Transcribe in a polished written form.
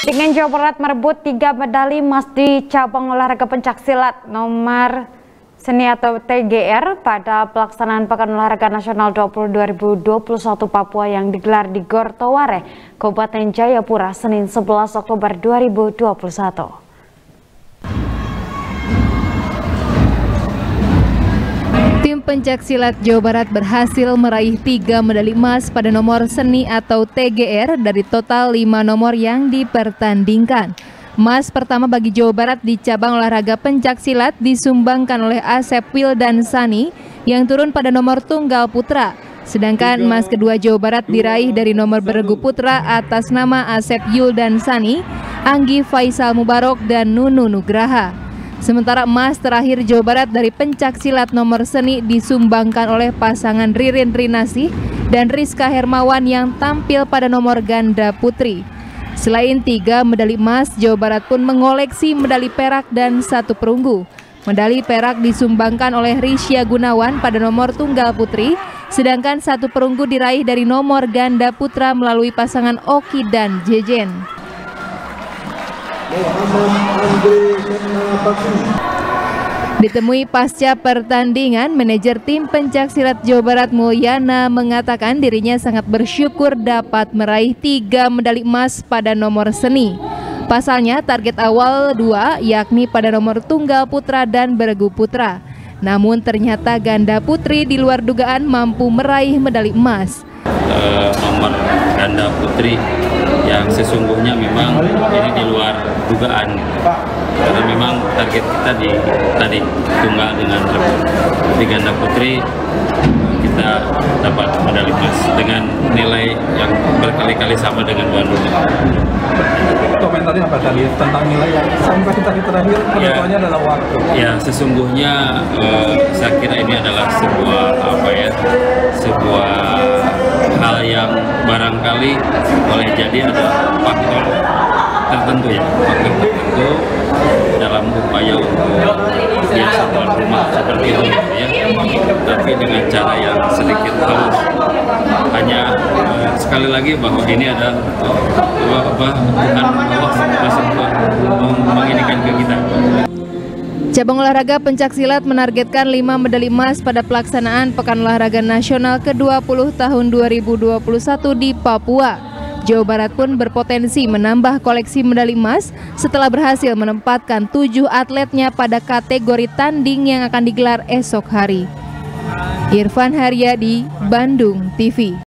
Dengan Jawa Barat merebut 3 medali emas di cabang olahraga pencaksilat nomor seni atau TGR pada pelaksanaan Pekan Olahraga Nasional 2021 Papua yang digelar di Gor Toware, Kabupaten Jayapura, Senin 11 Oktober 2021. Tim pencaksilat Jawa Barat berhasil meraih 3 medali emas pada nomor seni atau TGR dari total 5 nomor yang dipertandingkan. Emas pertama bagi Jawa Barat di cabang olahraga pencaksilat disumbangkan oleh Asep Wildan Sani yang turun pada nomor tunggal putra. Sedangkan emas kedua Jawa Barat diraih dari nomor beregu putra atas nama Asep Wildan Sani, Anggi Faisal Mubarok, dan Nunu Nugraha. Sementara emas terakhir Jawa Barat dari pencaksilat nomor seni disumbangkan oleh pasangan Ririn Rinasih dan Rizka Hermawan yang tampil pada nomor ganda putri. Selain 3 medali emas, Jawa Barat pun mengoleksi medali perak dan 1 perunggu. Medali perak disumbangkan oleh Risya Gunawan pada nomor tunggal putri, sedangkan 1 perunggu diraih dari nomor ganda putra melalui pasangan Oki dan Jejen. Ditemui pasca pertandingan, manajer tim pencaksilat Jawa Barat Mulyana mengatakan dirinya sangat bersyukur dapat meraih 3 medali emas pada nomor seni. Pasalnya target awal 2 yakni pada nomor tunggal putra dan beregu putra. Namun ternyata ganda putri di luar dugaan mampu meraih medali emas. Nomor ganda putri yang sesungguhnya memang ini di luar dugaan, karena memang target kita di tadi tunggal dengan di ganda putri kita dapat medali emas dengan nilai yang berkali-kali sama dengan Bandung. Komentarnya apa tadi tentang nilai yang sampai tadi terakhir penentuannya adalah waktu? Ya, sesungguhnya saya kira ini adalah sebuah hal yang barangkali boleh jadi ada faktor tertentu dalam upaya untuk biasa tuan rumah seperti itu ya, tapi dengan cara yang sedikit halus. Hanya sekali lagi bahwa ini adalah bukan Allah menginikan ke kita. Cabang olahraga pencaksilat menargetkan 5 medali emas pada pelaksanaan Pekan Olahraga Nasional ke-20 tahun 2021 di Papua. Jawa Barat pun berpotensi menambah koleksi medali emas setelah berhasil menempatkan 7 atletnya pada kategori tanding yang akan digelar esok hari. Irfan Haryadi, Bandung TV.